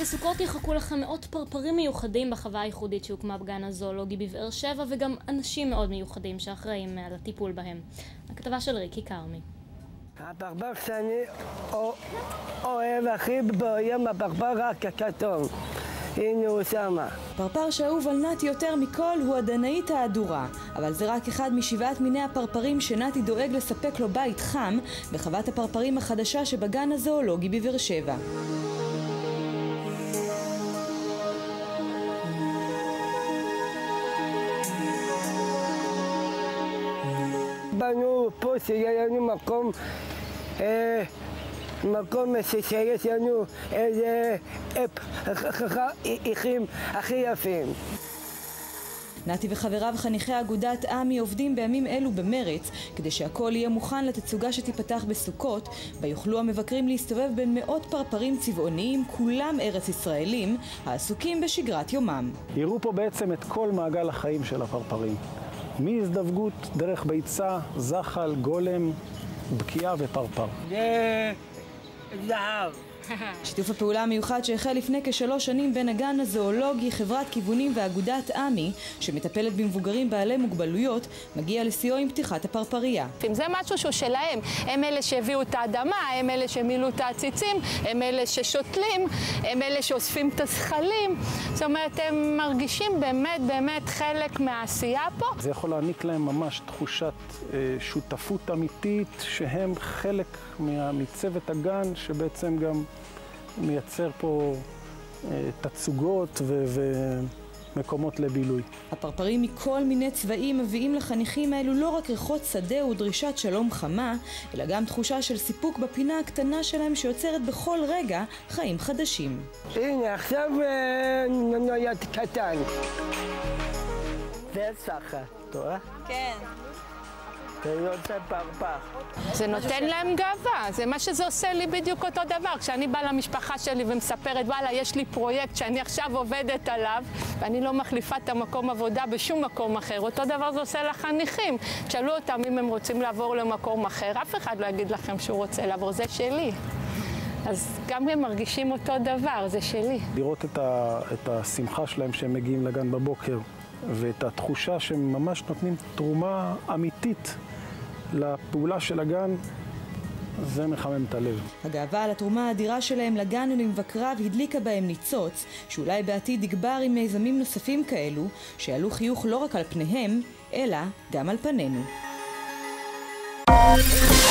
בסוכות יחכו לכם מאות פרפרים מיוחדים בחווה הייחודית שהוקמה בגן הזואולוגי בבאר שבע, וגם אנשים מאוד מיוחדים שאחראים על הטיפול בהם. הכתבה של ריקי קרמי. הפרפר שאני אוהב הכי ביום הפרפר הכתום. הנה הוא שמה. פרפר שאהוב על נתי יותר מכל הוא הדנאית האדורה, אבל זה רק אחד משבעת מיני הפרפרים שנתי דואג לספק לו בית חם בחוות הפרפרים החדשה שבגן הזואולוגי בבאר שבע. בנו פה שיהיה לנו מקום שיש לנו איזה איכים הכי יפים. נתי וחבריו חניכי אגודת עמי עובדים בימים אלו במרץ כדי שהכל יהיה מוכן לתצוגה שתיפתח בסוכות, בה יוכלו המבקרים להסתובב בין מאות פרפרים צבעוניים, כולם ארץ ישראלים, העסוקים בשגרת יומם. יראו פה בעצם את כל מעגל החיים של הפרפרים. מהזדווגות, דרך ביצה, זחל, גולם, בקיעה ופרפר. זה זהב. שיתוף הפעולה המיוחד שהחל לפני כ3 שנים בין הגן הזואולוגי, חברת כיוונים ואגודת עמי, שמטפלת במבוגרים בעלי מוגבלויות, מגיע לשיאו עם פתיחת הפרפריה. זה משהו שהוא שלהם. הם אלה שהביאו את האדמה, הם אלה שמילאו את העציצים, הם אלה ששותלים, הם אלה שאוספים את הזחלים. זאת אומרת, הם מרגישים באמת חלק מהעשייה פה. זה יכול להעניק להם ממש תחושת שותפות אמיתית, שהם חלק מצוות הגן, שבעצם גם מייצר פה תצוגות ומקומות לבילוי. הפרפרים מכל מיני צבעים מביאים לחניכים האלו לא רק ריחות שדה ודרישת שלום חמה, אלא גם תחושה של סיפוק בפינה הקטנה שלהם שיוצרת בכל רגע חיים חדשים. הנה, עכשיו נויד קטן. זה סחר, טועה? כן. זה יוצא פרפר. זה נותן להם גאווה, זה מה שזה עושה לי בדיוק אותו דבר. כשאני באה למשפחה שלי ומספרת, וואלה, יש לי פרויקט שאני עכשיו עובדת עליו, ואני לא מחליפה את המקום עבודה בשום מקום אחר. אותו דבר זה עושה לחניכים. תשאלו אותם אם הם רוצים לעבור למקום אחר, אף אחד לא יגיד לכם שהוא רוצה לעבור, זה שלי. אז גם הם מרגישים אותו דבר, זה שלי. לראות את השמחה שלהם שהם מגיעים לגן בבוקר, ואת התחושה שהם ממש נותנים תרומה אמיתית לפעולה של הגן, זה מחמם את הלב. הגאווה על התרומה האדירה שלהם לגן ולמבקריו הדליקה בהם ניצוץ, שאולי בעתיד יגבר עם מיזמים נוספים כאלו, שיעלו חיוך לא רק על פניהם, אלא גם על פנינו.